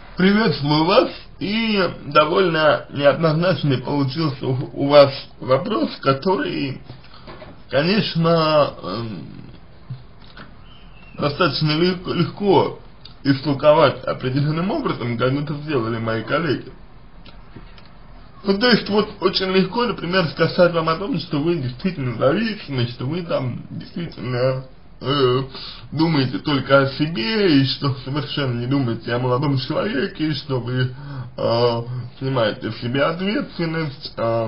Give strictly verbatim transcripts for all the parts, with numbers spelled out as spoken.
Приветствую вас, и довольно неоднозначный получился у, у вас вопрос, который, конечно, эм, достаточно легко, легко истолковать определенным образом, как это сделали мои коллеги. Ну, то есть, вот, очень легко, например, сказать вам о том, что вы действительно зависимы, что вы там действительно э, думаете только о себе, и что совершенно не думаете о молодом человеке, и что вы э, снимаете в себе ответственность э,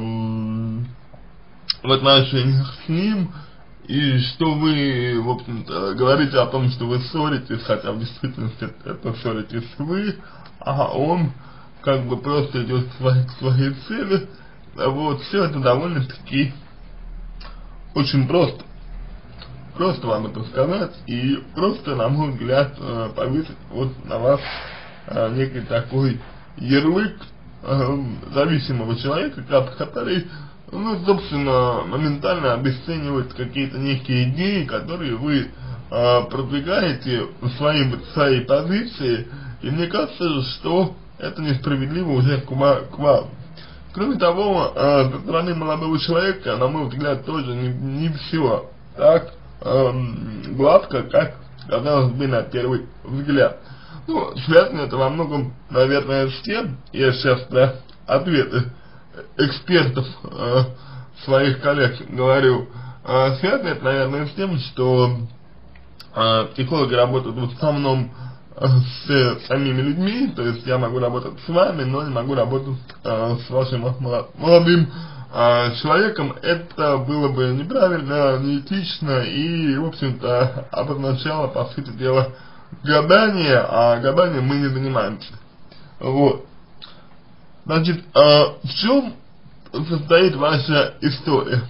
в отношениях с ним, и что вы, в общем-то, говорите о том, что вы ссоритесь, хотя в действительности это ссоритесь вы, а он как бы просто идет к своей, к своей цели. Вот, все это довольно-таки очень просто. Просто вам это сказать, и просто, на мой взгляд, повесить вот на вас некий такой ярлык зависимого человека, который, ну, собственно, моментально обесценивает какие-то некие идеи, которые вы продвигаете в своей, в своей позиции, и мне кажется, что это несправедливо уже к вам. Кроме того, э, со стороны молодого человека, на мой взгляд, тоже не, не все так э, гладко, как казалось бы на первый взгляд. Ну, связано это во многом, наверное, с тем, я сейчас про ответы экспертов, э, своих коллег говорю, э, связано это, наверное, с тем, что э, психологи работают в основном с самими людьми, то есть я могу работать с вами, но не могу работать э, с вашим молодым э, человеком. Это было бы неправильно, неэтично и, в общем-то, обозначало, по сути дела, гадание, а гаданием мы не занимаемся. Вот. Значит, э, в чем состоит ваша история?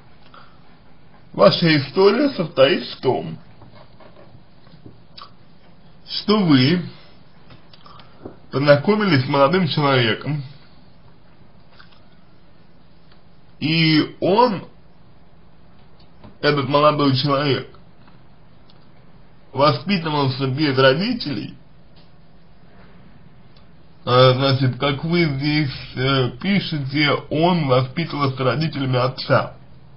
Ваша история состоит в том, что вы познакомились с молодым человеком, и он, этот молодой человек, воспитывался без родителей, а, значит, как вы здесь э, пишете, он воспитывался родителями отца.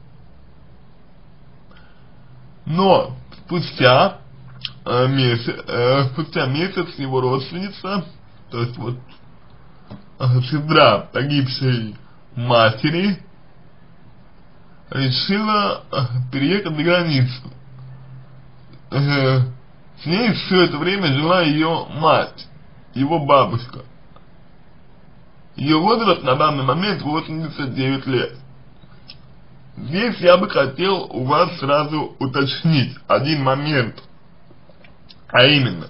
Но спустя Месяц, э, спустя месяц его родственница, то есть вот э, сестра погибшей матери, решила э, переехать за границу. Э, с ней все это время жила ее мать, его бабушка. Ее возраст на данный момент восемьдесят девять лет. Здесь я бы хотел у вас сразу уточнить один момент. А именно,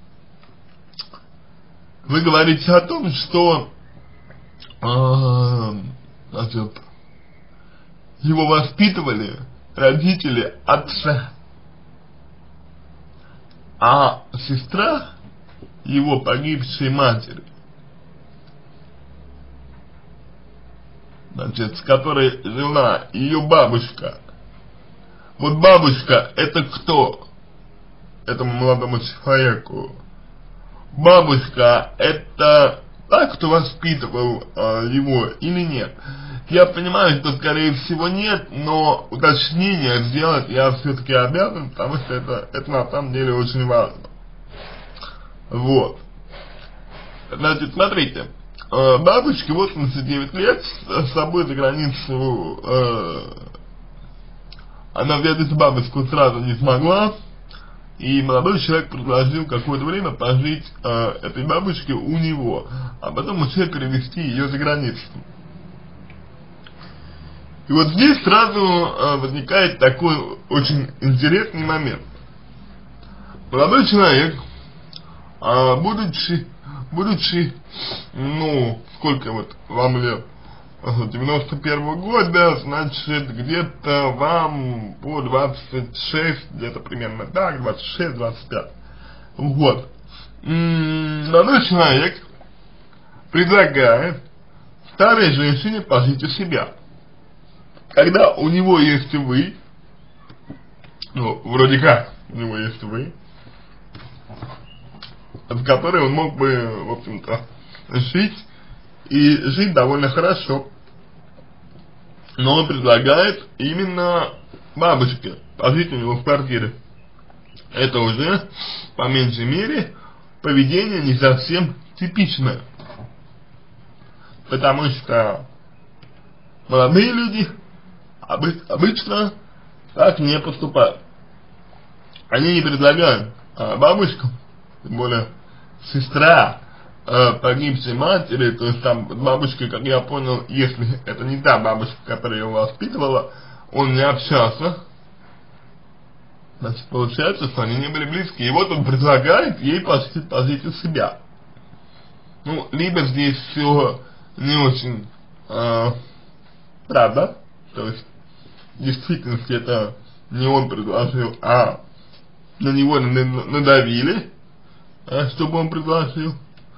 вы говорите о том, что э, значит, его воспитывали родители отца, а сестра его погибшей матери, значит, с которой жила ее бабушка. Вот бабушка — это кто? Этому молодому человеку. Бабушка — это та, кто воспитывал э, его или нет? Я понимаю, что скорее всего нет, но уточнение сделать я все-таки обязан, потому что это, это на самом деле очень важно. Вот. Значит, смотрите, э, бабушке восемьдесят девять лет, с собой за границу э, она взять эту бабушку сразу не смогла. И молодой человек предложил какое-то время пожить э, этой бабушке у него, а потом уже перевезти ее за границу. И вот здесь сразу э, возникает такой очень интересный момент. Молодой человек, э, будучи, будучи, ну, сколько вот вам лет, девяносто первого года, значит, где-то вам по двадцать шесть, где-то примерно так, двадцать шесть двадцать пять. Вот. Молодой человек предлагает старой женщине пожить у себя. Когда у него есть вы, ну, вроде как, у него есть вы, в которой он мог бы, в общем-то, жить и жить довольно хорошо. Но он предлагает именно бабушке пожить у него в квартире. Это уже, по меньшей мере, поведение не совсем типичное. Потому что молодые люди обычно так не поступают. Они не предлагают а бабушкам, тем более сестра э, погибшей матери, то есть там бабушка, как я понял, если это не та бабушка, которая его воспитывала, он не общался. Значит, получается, что они не были близки. И вот он предлагает ей пожить, пожить у себя. Ну, либо здесь все не очень э, правда, то есть в действительности это не он предложил, а на него надавили, чтобы он предложил,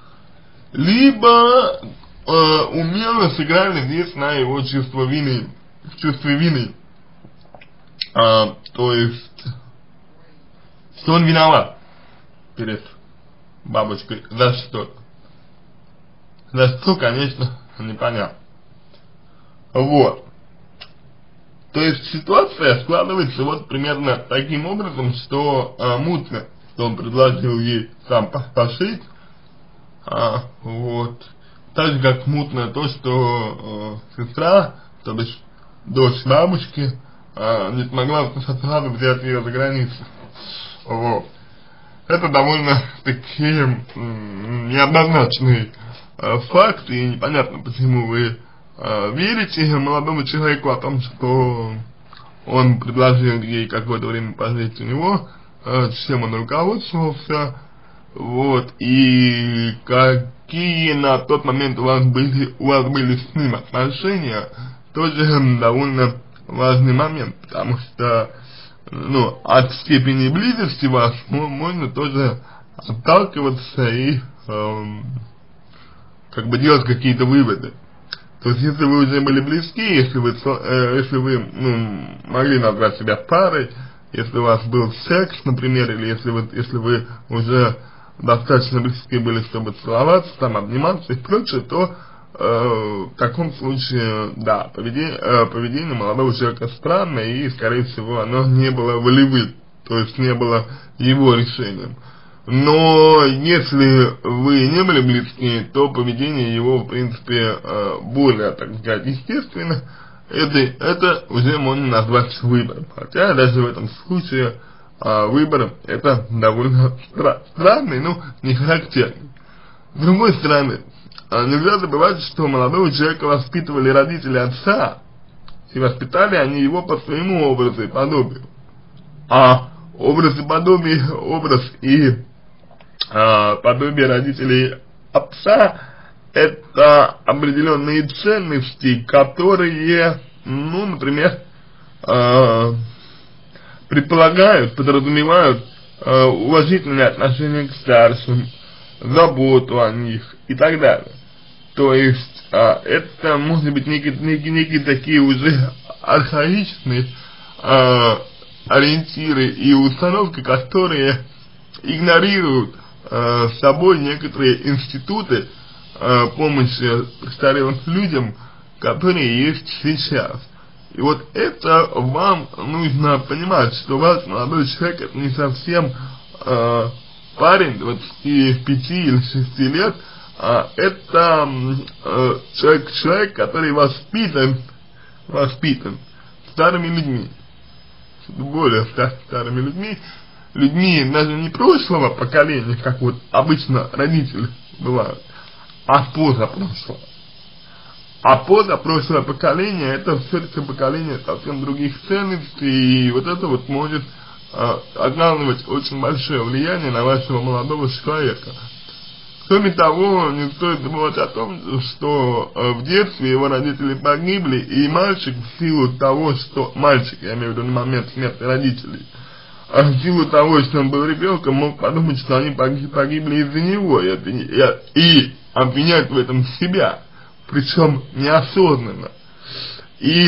либо э, умело сыграли здесь на его чувство вины, в чувстве вины, а, то есть, что он виноват перед бабушкой, за что, за что, конечно, непонятно. Вот. То есть ситуация складывается вот примерно таким образом, что а, мутно, что он предложил ей сам пошить, а, вот, так же как мутно то, что а, сестра, то бишь дочь бабушки, а, не смогла сразу взять ее за границу. Вот. Это довольно такие неоднозначные а, факты, и непонятно, почему вы верите молодому человеку о том, что он предложил ей какое-то время пожить у него, чем он руководствовался, вот, и какие на тот момент у вас были, у вас были с ним отношения, тоже довольно важный момент, потому что, ну, от степени близости вас ну, можно тоже отталкиваться и э, как бы делать какие-то выводы. То есть, если вы уже были близки, если вы, э, если вы ну, могли назвать себя парой, если у вас был секс, например, или если вы, если вы уже достаточно близки были, чтобы целоваться, там, обниматься и прочее, то э, в таком случае, да, поведение, э, поведение молодого человека странное, и, скорее всего, оно не было волевым, то есть не было его решением. Но если вы не были близки, то поведение его, в принципе, более, так сказать, естественно, это, это уже можно назвать выбором. Хотя даже в этом случае выбор это довольно стра странный, но не характерный. С другой стороны, нельзя забывать, что молодого человека воспитывали родители отца, и воспитали они его по своему образу и подобию. А образ и подобие, образ и а, подобие родителей отца — это определенные ценности, которые, ну, например, а, предполагают, подразумевают а, уважительное отношение к старшим, заботу о них и так далее. То есть а, это может быть некие, некие, некие такие уже архаичные а, ориентиры и установки, которые игнорируют э, с собой некоторые институты э, помощи престарелым людям, которые есть сейчас. И вот это вам нужно понимать, что ваш молодой человек — это не совсем э, парень двадцати пяти или шести лет, а это э, человек, человек, который воспитан, воспитан старыми людьми. Более старыми людьми, людьми даже не прошлого поколения, как вот обычно родители бывают, а позапрошлого. А позапрошлое поколение — это все-таки поколение совсем других ценностей, и вот это вот может э, оказывать очень большое влияние на вашего молодого человека. Кроме того, не стоит забывать о том, что э, в детстве его родители погибли, и мальчик в силу того, что... Мальчик, я имею в виду на момент смерти родителей, а в силу того, что он был ребенком, мог подумать, что они погибли из-за него, и, и, и обвинять в этом себя, причем неосознанно. И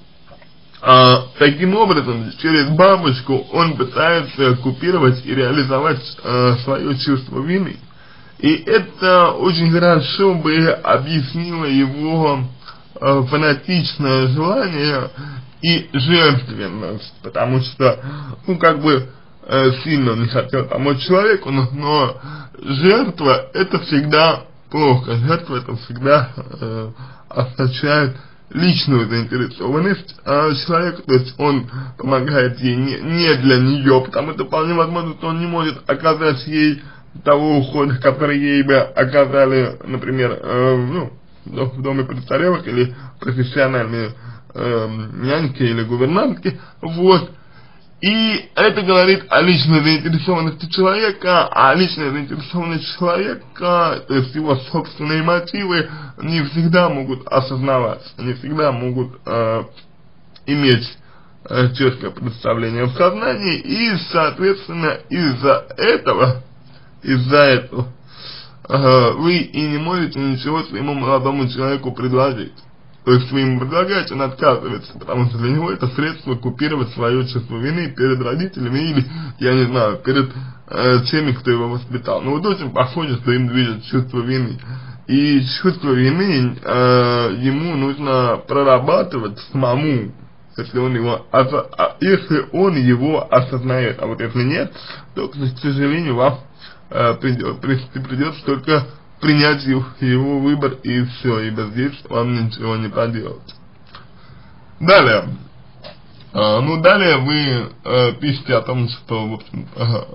э, таким образом, через бабушку он пытается купировать и реализовать э, свое чувство вины. И это очень хорошо бы объяснило его э, фанатичное желание и жертвенность, потому что, ну, как бы, э, сильно он не хотел помочь человеку, но, но жертва это всегда плохо, жертва это всегда э, означает личную заинтересованность э, человека, то есть он помогает ей не, не для нее, потому что вполне возможно, что он не может оказать ей того ухода, который ей бы оказали, например, э, ну, в доме престарелых или профессиональные э, няньки или гувернантки, вот. И это говорит о личной заинтересованности человека, а личная заинтересованность человека, то есть его собственные мотивы, не всегда могут осознаваться, не всегда могут э, иметь э, четкое представление в сознании, и, соответственно, из-за этого, из-за этого э, вы и не можете ничего своему молодому человеку предложить. То есть вы ему предлагаете, он отказывается, потому что для него это средство купировать свое чувство вины перед родителями или, я не знаю, перед э, теми, кто его воспитал. Но вот очень похоже, что им движет чувство вины. И чувство вины э, ему нужно прорабатывать самому, если он его, а, если он его осознает. А вот если нет, то, к сожалению, вам э, придет, придется только принять его, его выбор и все, ибо здесь вам ничего не поделать. Далее, э, ну далее вы э, пишете о том, что, в общем, э,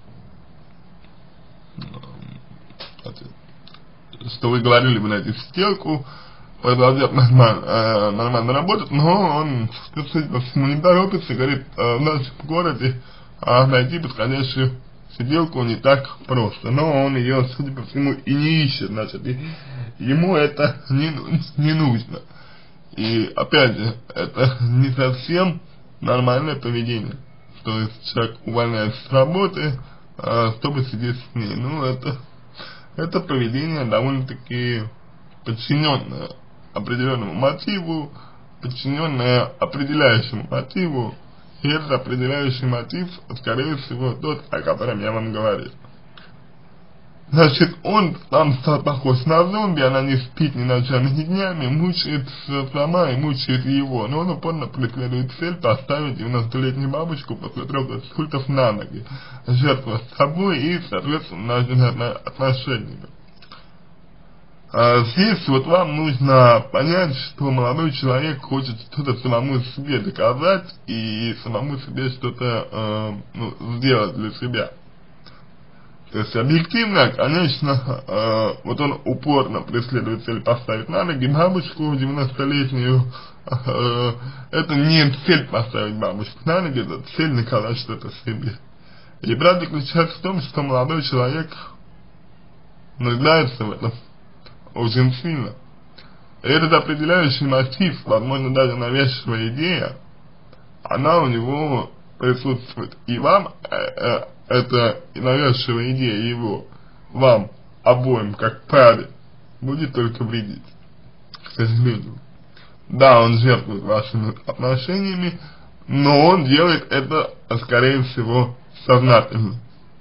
э, что вы говорили, вы найти сиделку, продолжать нормально, э, нормально работать, но он, судя по всему, не торопится, говорит, э, в нашем городе э, найти подходящую сиделку не так просто, но он ее, судя по всему, и не ищет, значит, и ему это не, не нужно. И опять же, это не совсем нормальное поведение, то есть человек увольняется с работы, а, чтобы сидеть с ней. Ну, это, это поведение довольно-таки подчиненное определенному мотиву, подчиненное определяющему мотиву. И этот определяющий мотив, скорее всего, тот, о котором я вам говорил. Значит, он там стал похож на зомби, она не спит ни ночами, ни днями, мучается сама и мучает его. Но он упорно преследует цель поставить девяностолетнюю бабушку после трех инсультов на ноги, жертва с собой и, соответственно, на отношениями. А здесь вот вам нужно понять, что молодой человек хочет что-то самому себе доказать и самому себе что-то э, ну, сделать для себя. То есть объективно, конечно, э, вот он упорно преследует цель поставить на ноги бабушку девяностолетнюю. Э, это не цель поставить бабушку на ноги, это цель доказать что-то себе. И правда заключается в том, что молодой человек нуждается в этом очень сильно. И этот определяющий мотив, возможно, даже навязчивая идея, она у него присутствует. И вам э, э, эта навязчивая идея его, вам обоим, как паре, будет только вредить, к сожалению. Да, он жертвует вашими отношениями, но он делает это, скорее всего, сознательно.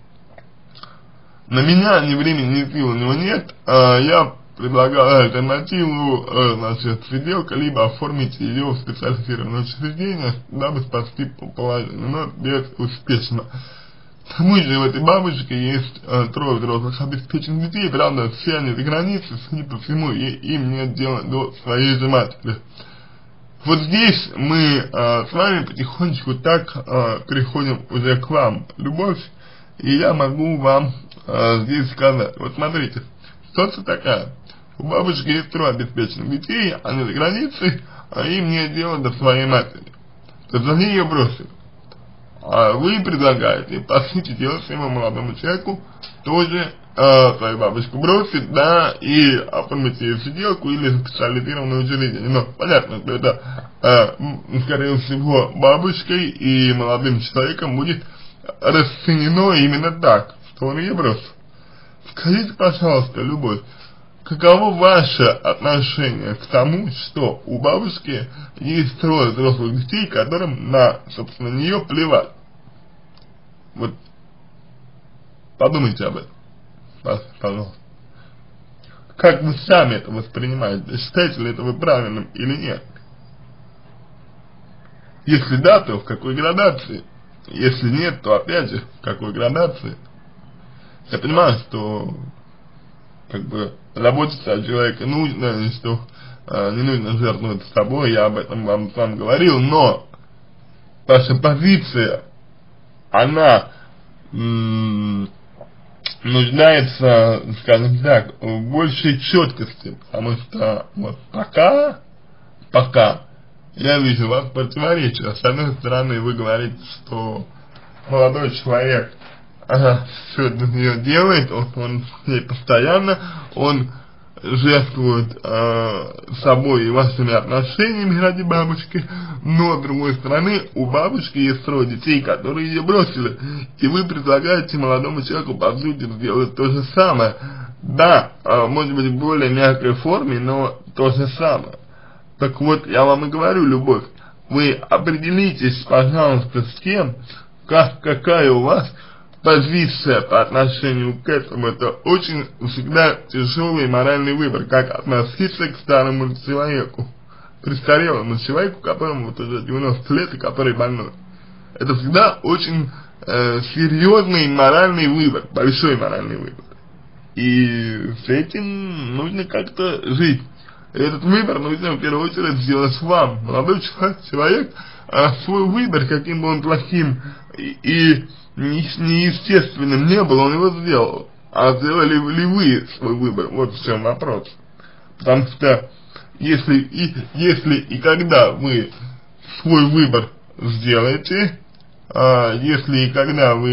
На меня ни времени, ни сил у него нет, а я предлагаю альтернативу, э, значит, сиделка, либо оформить ее в специализированное учреждение, дабы спасти положение, но безуспешно. К тому же у этой бабушки есть э, трое взрослых обеспеченных детей, правда, все они за границей, судя по всему, и, им нет дела до своей же матери. Вот здесь мы э, с вами потихонечку так э, переходим уже к вам, любовь, и я могу вам э, здесь сказать, вот смотрите, ситуация такая. У бабушки есть трое обеспеченных детей, они за границей, а им нет дела до своей матери. То есть они ее бросили. А вы предлагаете, по сути дела, своему молодому человеку тоже э, свою бабушку бросить, да, и оформить ее сиделку или специализированное учреждение. Но понятно, что это, э, скорее всего, бабушкой и молодым человеком будет расценено именно так, что он ее бросил. Скажите, пожалуйста, любовь, каково ваше отношение к тому, что у бабушки есть трое взрослых детей, которым на, собственно, нее плевать? Вот, подумайте об этом. Пожалуйста. Как вы сами это воспринимаете? Считаете ли это вы правильным или нет? Если да, то в какой градации? Если нет, то опять же, в какой градации? Я понимаю, что как бы заботиться о человеке нужно, и что э, не нужно жертвовать собой, я об этом вам сам говорил, но ваша позиция, она м нуждается, скажем так, в большей четкости, потому что вот пока, пока я вижу у вас противоречие. С одной стороны, вы говорите, что молодой человек ага, все для нее делает, он, он с ней постоянно, он жертвует э, собой и вашими отношениями ради бабушки, но с другой стороны, у бабушки есть трое детей, которые ее бросили, и вы предлагаете молодому человеку, по сути, сделать то же самое. Да, э, может быть, в более мягкой форме, но то же самое. Так вот, я вам и говорю, любовь, вы определитесь, пожалуйста, с тем, как, какая у вас позиция по отношению к этому. Это очень всегда тяжелый моральный выбор, как относиться к старому человеку, престарелому человеку, которому вот уже девяносто лет и который больной. Это всегда очень э, серьезный моральный выбор, большой моральный выбор. И с этим нужно как-то жить. И этот выбор нужно в первую очередь сделать вам. Молодой человек, а свой выбор, каким бы он плохим и, и неестественным не был, он его сделал. А сделали ли вы свой выбор? Вот в чем вопрос. Потому что если и, если и когда вы свой выбор сделаете, а, если и когда вы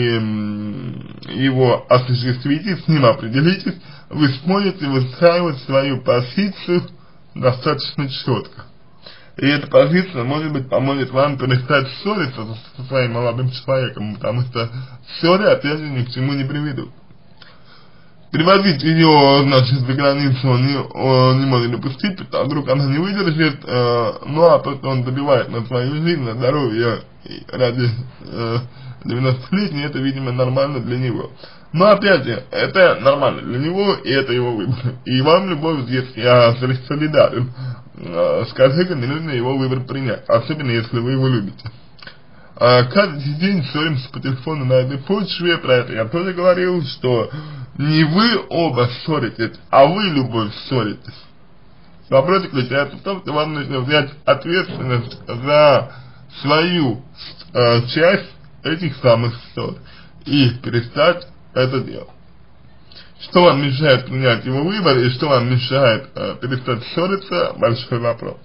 его осуществите, с ним определитесь, вы сможете выстраивать свою позицию достаточно четко. И эта позиция, может быть, поможет вам перестать ссориться со своим молодым человеком, потому что ссоры, опять же, ни к чему не приведут. Привозить ее, значит, за границу он не, он не может допустить, потому что вдруг она не выдержит, э, ну а потом он добивает на свою жизнь, на здоровье ради э, девяностолетней, это, видимо, нормально для него. Но опять же, это нормально для него, и это его выбор. И вам, любовь, здесь я солидарен э, с коллегами, нужно его выбор принять, особенно если вы его любите. А, каждый день ссоримся по телефону на этой почве, про это я тоже говорил, что не вы оба ссоритесь, а вы, любовь, ссоритесь. Вопрос заключается в том, что вам нужно взять ответственность за свою э, часть этих самых ссор и перестать это делать. Что вам мешает принять его выбор и что вам мешает э, перестать ссориться, большой вопрос.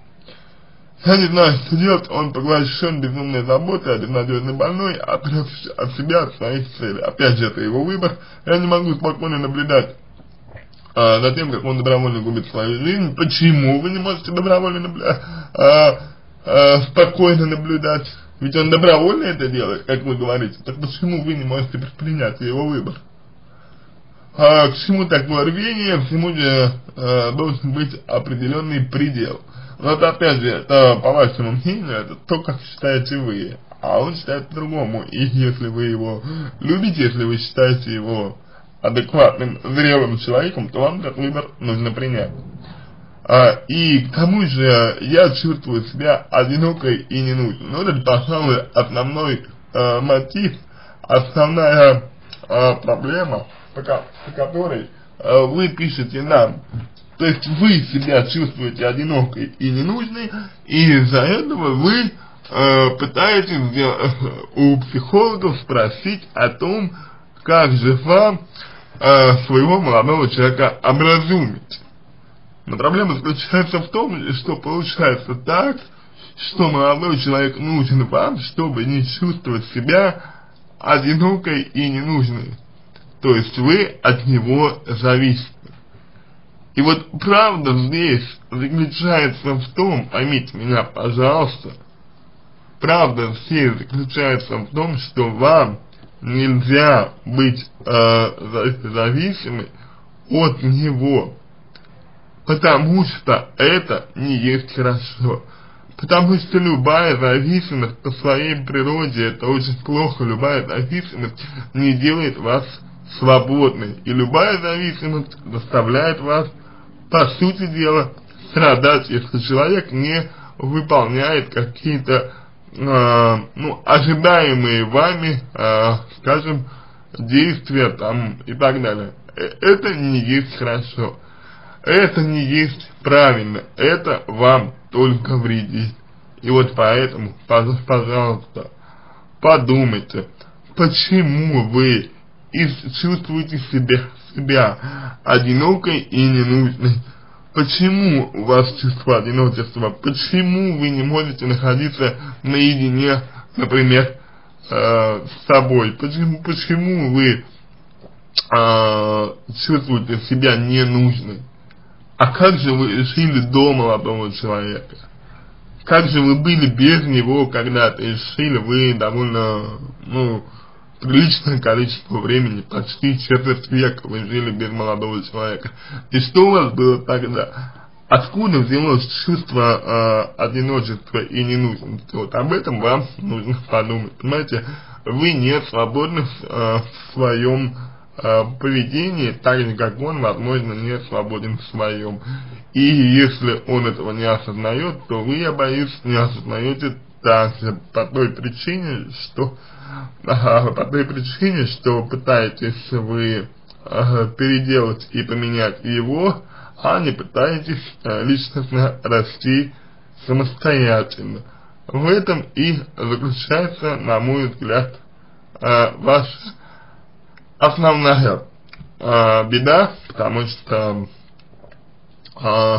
Я не знаю, что делать, он поглощен безумной заботой, безнадежно больной, отрекся от себя, от своих целей. Опять же, это его выбор. Я не могу спокойно наблюдать а, за тем, как он добровольно губит свою жизнь. Почему вы не можете добровольно наблюдать, а, а, спокойно наблюдать? Ведь он добровольно это делает, как вы говорите. Так почему вы не можете предпринять его выбор? А, к чему такое рвение? Всему же а, должен быть определенный предел. Но это, опять же, это, по вашему мнению, это то, как считаете вы, а он считает по-другому. И если вы его любите, если вы считаете его адекватным, зрелым человеком, то вам этот выбор нужно принять. А, и к тому же я чувствую себя одинокой и ненужной. Ну, это, пожалуй, основной э, мотив, основная э, проблема, по, по которой э, вы пишете нам. То есть вы себя чувствуете одинокой и ненужной, и из-за этого вы э, пытаетесь э, у психологов спросить о том, как же вам э, своего молодого человека образумить. Но проблема заключается в том, что получается так, что молодой человек нужен вам, чтобы не чувствовать себя одинокой и ненужной. То есть вы от него зависите. И вот правда здесь заключается в том, поймите меня, пожалуйста, правда здесь заключается в том, что вам нельзя быть э, зависимым от него, потому что это не есть хорошо. Потому что любая зависимость по своей природе это очень плохо, любая зависимость не делает вас свободной, и любая зависимость заставляет вас, по сути дела, страдать, если человек не выполняет какие-то, э, ну, ожидаемые вами, э, скажем, действия там и так далее. Это не есть хорошо, это не есть правильно, это вам только вредит. И вот поэтому, пожалуйста, подумайте, почему вы чувствуете себя, себя одинокой и ненужной. Почему у вас чувство одиночества? Почему вы не можете находиться наедине, например, э, с собой? Почему, почему вы э, чувствуете себя ненужной? А как же вы жили до молодого человека? Как же вы были без него когда-то, и жили вы довольно, ну, приличное количество времени, почти четверть века вы жили без молодого человека. И что у вас было тогда? Откуда взялось чувство э, одиночества и ненужности? Вот об этом вам нужно подумать. Понимаете, вы не свободны в, э, в своем э, поведении, так же как он, возможно, не свободен в своем. И если он этого не осознает, то вы, я боюсь, не осознаете также по той причине, что Ага, по той причине, что пытаетесь вы ага, переделать и поменять его, а не пытаетесь а, личностно расти самостоятельно. В этом и заключается, на мой взгляд, а, ваша основная а, беда, потому что а,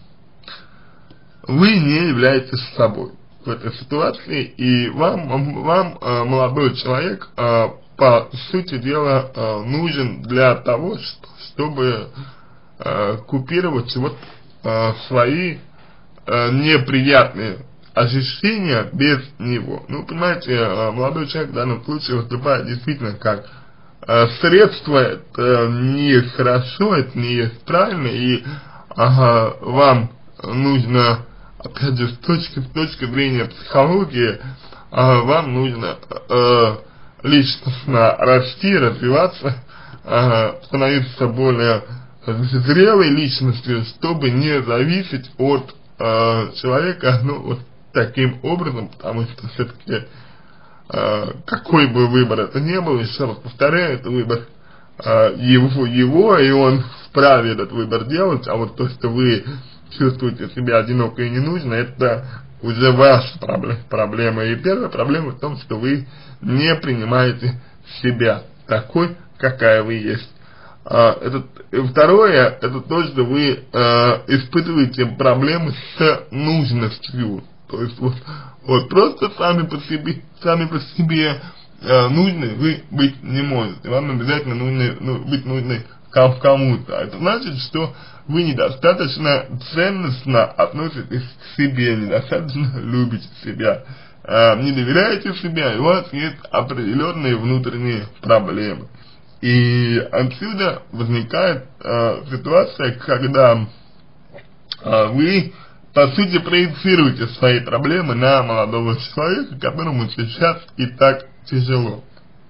вы не являетесь собой в этой ситуации, и вам, вам э, молодой человек, э, по сути дела, э, нужен для того, что, чтобы э, купировать вот э, свои э, неприятные ощущения без него. Ну, понимаете, э, молодой человек в данном случае выступает действительно как э, средство, это не хорошо, это не есть правильно, и ага, вам нужно, опять же, с точки, с точки зрения психологии, э, вам нужно э, личностно расти, развиваться, э, становиться более зрелой личностью, чтобы не зависеть от э, человека, ну, вот таким образом, потому что все-таки, э, какой бы выбор это ни был, еще раз повторяю, это выбор э, его, его, и он вправе этот выбор делать, а вот то, что вы чувствуете себя одиноко и ненужно, это уже ваша проблема. И первая проблема в том, что вы не принимаете себя такой, какая вы есть. А, это, и второе, это то, что вы а, испытываете проблемы с нужностью. То есть вот, вот просто сами по себе, сами по себе а, нужны вы быть не можете. Вам обязательно нужно ну, быть нужны кому-то. Это значит, что вы недостаточно ценностно относитесь к себе, недостаточно любите себя, э, не доверяете себе, и у вас есть определенные внутренние проблемы. И отсюда возникает э, ситуация, когда э, вы, по сути, проецируете свои проблемы на молодого человека, которому сейчас и так тяжело.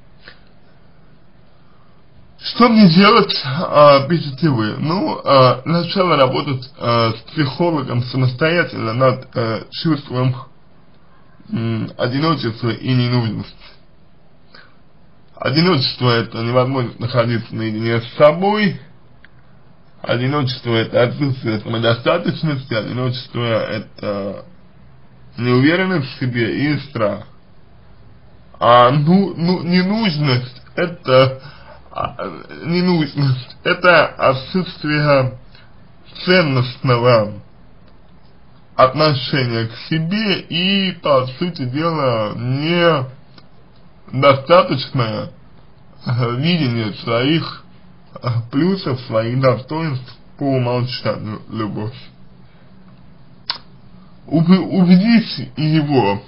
Что мне делать, а, пишете вы? Ну, а, сначала работать а, с психологом самостоятельно над а, чувством м, одиночества и ненужности. Одиночество — это невозможность находиться наедине с собой. Одиночество — это отсутствие самодостаточности. Одиночество — это неуверенность в себе и страх. А ну, ну, ненужность — это ненужность, это отсутствие ценностного отношения к себе и, по сути дела, недостаточное видение своих плюсов, своих достоинств по умолчанию любовь. Убедить его,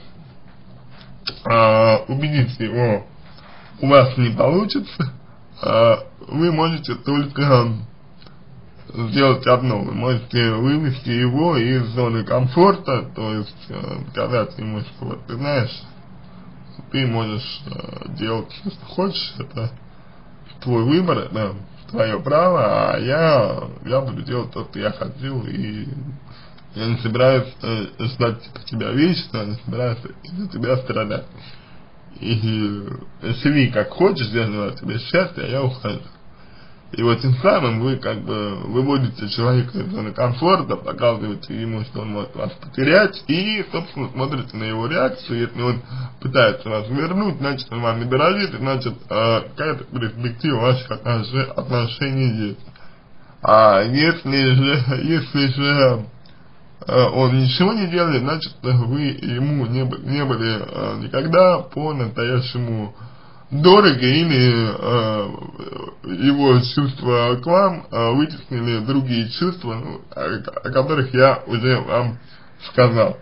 убедить его у вас не получится. Вы можете только сделать одно, вы можете вывести его из зоны комфорта, то есть сказать ему, что вот ты знаешь, ты можешь делать все, что хочешь, это твой выбор, это твое право, а я, я буду делать то, что я хочу, и я не собираюсь э, ждать от тебя вечно, я не собираюсь из-за тебя страдать. И живи как хочешь, я желаю тебе счастья, а я ухожу. И вот тем самым вы как бы выводите человека из зоны комфорта, показываете ему, что он может вас потерять, и, собственно, смотрите на его реакцию. Если он пытается вас вернуть, значит, он вам не дорожит, значит, э, какая-то перспектива ваших отнош- отношений есть. А если же, если же э, он ничего не делает, значит, вы ему не, не были э, никогда по-настоящему дорого, или э, его чувства к вам э, вытеснили другие чувства, ну, о, о которых я уже вам сказал.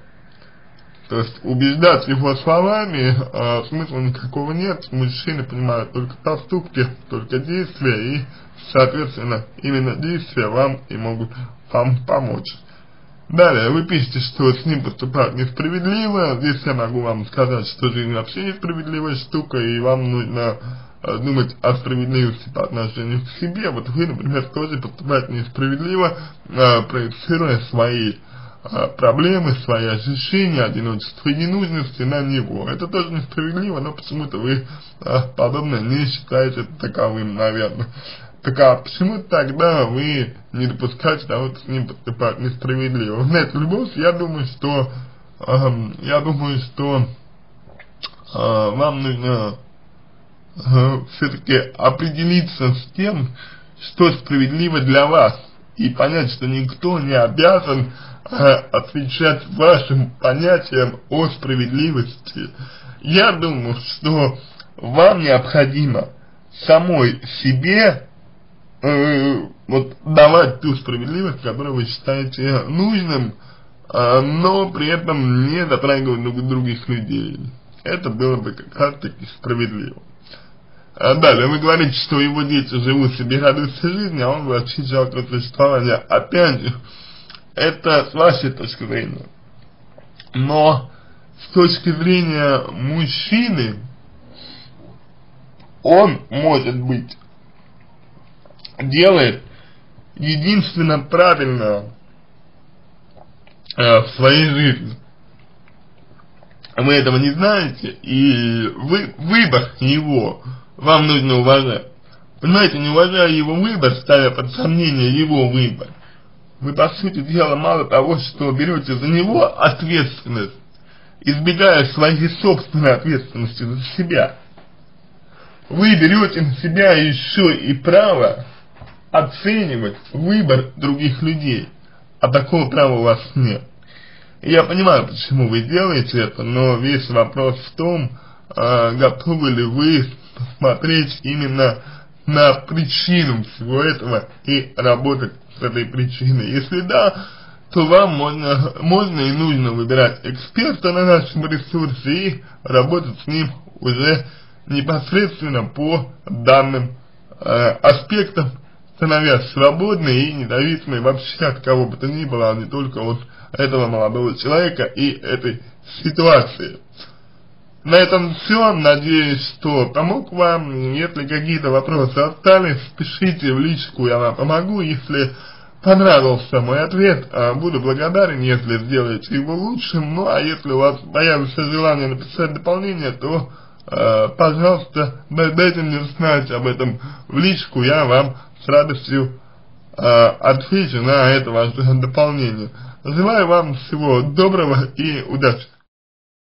То есть убеждать его словами э, смысла никакого нет. Мужчины понимают только поступки, только действия, и, соответственно, именно действия вам и могут вам помочь. Далее, вы пишете, что с ним поступают несправедливо. Здесь я могу вам сказать, что жизнь вообще несправедливая штука, и вам нужно э, думать о справедливости по отношению к себе. Вот вы, например, тоже поступаете несправедливо, э, проецируя свои э, проблемы, свои ощущения, одиночества и ненужности на него. Это тоже несправедливо, но почему-то вы э, подобное не считаете таковым, наверное. Так а почему тогда вы не допускаете того, что с ним поступают несправедливо? Знаете, любовь, я думаю, что э, я думаю, что э, вам нужно э, все-таки определиться с тем, что справедливо для вас, и понять, что никто не обязан э, отвечать вашим понятиям о справедливости. Я думаю, что вам необходимо самой себе Э, вот давать ту справедливость, которую вы считаете нужным, э, но при этом не затрагивать друг других людей. Это было бы как раз таки справедливо. А далее, вы говорите, что его дети живут себе, радуются жизни, а он вообще жалко существования. Опять же, это с вашей точки зрения. Но с точки зрения мужчины, он может быть делает единственно правильно э, в своей жизни. Вы этого не знаете, и вы, выбор его вам нужно уважать. Понимаете, не уважая его выбор, ставя под сомнение его выбор, вы, по сути дела, мало того, что берете за него ответственность, избегая своей собственной ответственности за себя, вы берете на себя еще и право оценивать выбор других людей, а такого права у вас нет. И я понимаю, почему вы делаете это, но весь вопрос в том, э, готовы ли вы смотреть именно на причину всего этого и работать с этой причиной. Если да, то вам можно, можно и нужно выбирать эксперта на нашем ресурсе и работать с ним уже непосредственно по данным э, аспектам, становясь свободной и независимой вообще от кого бы то ни было, а не только от этого молодого человека и этой ситуации. На этом все. Надеюсь, что помог вам. Если какие-то вопросы остались, пишите в личку, я вам помогу. Если понравился мой ответ, буду благодарен, если сделаете его лучшим. Ну а если у вас появится желание написать дополнение, то э, пожалуйста, дайте мне знать об этом в личку, я вам с радостью э, отвечу на это ваше дополнение. Желаю вам всего доброго и удачи.